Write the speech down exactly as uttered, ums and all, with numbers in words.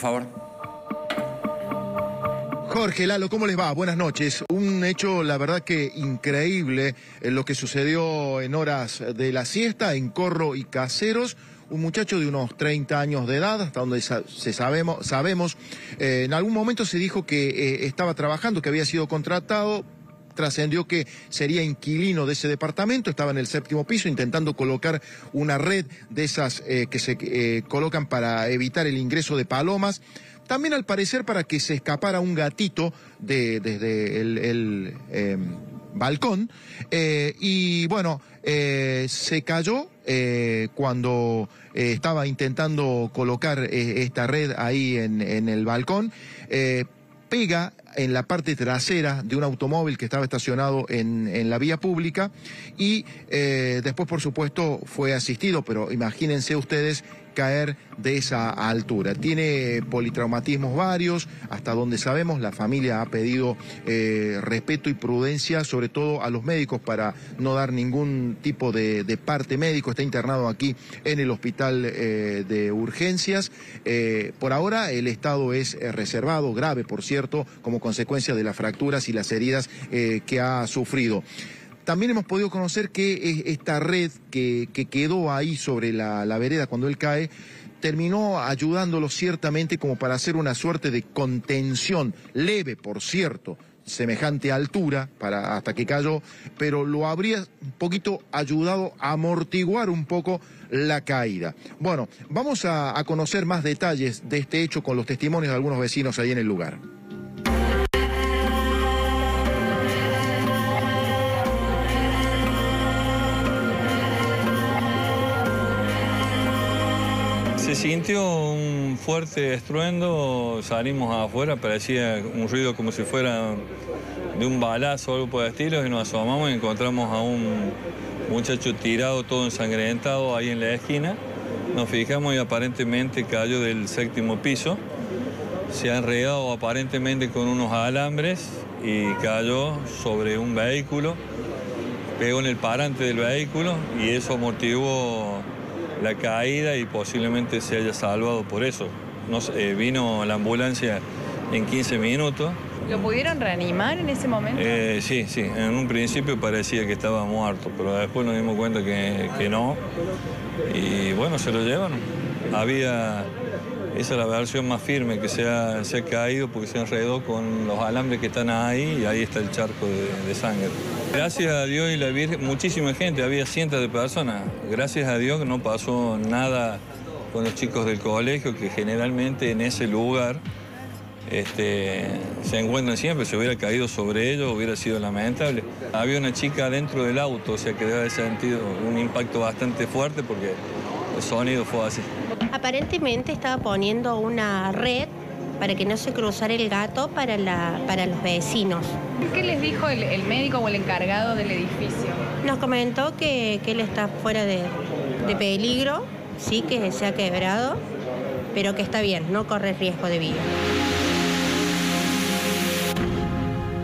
favor. Jorge, Lalo, ¿cómo les va? Buenas noches. Un hecho, la verdad que increíble, en lo que sucedió en horas de la siesta en Corro y Caseros. Un muchacho de unos treinta años de edad, hasta donde sa se sabemos, sabemos eh, en algún momento se dijo que eh, estaba trabajando, que había sido contratado. Trascendió que sería inquilino de ese departamento, estaba en el séptimo piso intentando colocar una red de esas eh, que se eh, colocan para evitar el ingreso de palomas. También al parecer para que se escapara un gatito de, desde el, el eh, balcón. Eh, y bueno, eh, se cayó eh, cuando eh, estaba intentando colocar eh, esta red ahí en, en el balcón. Eh, pega en la parte trasera de un automóvil que estaba estacionado en, en la vía pública y eh, después, por supuesto, fue asistido, pero imagínense ustedes caer de esa altura. Tiene politraumatismos varios, hasta donde sabemos la familia ha pedido eh, respeto y prudencia, sobre todo a los médicos, para no dar ningún tipo de, de parte médico. Está internado aquí en el hospital eh, de urgencias. Eh, por ahora el estado es eh, reservado, grave por cierto, como consecuencia de las fracturas y las heridas eh, que ha sufrido. También hemos podido conocer que esta red que, que quedó ahí sobre la, la vereda cuando él cae, terminó ayudándolo ciertamente como para hacer una suerte de contención, leve por cierto, semejante altura para hasta que cayó, pero lo habría un poquito ayudado a amortiguar un poco la caída. Bueno, vamos a, a conocer más detalles de este hecho con los testimonios de algunos vecinos ahí en el lugar. Se sintió un fuerte estruendo, salimos afuera, parecía un ruido como si fuera de un balazo o algo por el estilo, y nos asomamos y encontramos a un muchacho tirado, todo ensangrentado ahí en la esquina. Nos fijamos y aparentemente cayó del séptimo piso, se ha enredado aparentemente con unos alambres y cayó sobre un vehículo, pegó en el parante del vehículo y eso amortiguó la caída y posiblemente se haya salvado por eso. Nos, eh, vino la ambulancia en quince minutos. ¿Lo pudieron reanimar en ese momento? Eh, sí, sí. En un principio parecía que estaba muerto, pero después nos dimos cuenta que, que no. Y bueno, se lo llevaron. Había... Esa es la versión más firme, que se ha, se ha caído porque se enredó con los alambres que están ahí y ahí está el charco de, de sangre. Gracias a Dios y la Virgen, muchísima gente, había cientos de personas. Gracias a Dios que no pasó nada con los chicos del colegio, que generalmente en ese lugar este, se encuentran siempre. Si hubiera caído sobre ellos hubiera sido lamentable. Había una chica dentro del auto, o sea que debe haber sentido un impacto bastante fuerte porque el sonido fue así. Aparentemente estaba poniendo una red para que no se cruzara el gato para, la, para los vecinos. ¿Qué les dijo el, el médico o el encargado del edificio? Nos comentó que, que él está fuera de, de peligro, sí, que se ha quebrado, pero que está bien, no corre riesgo de vida.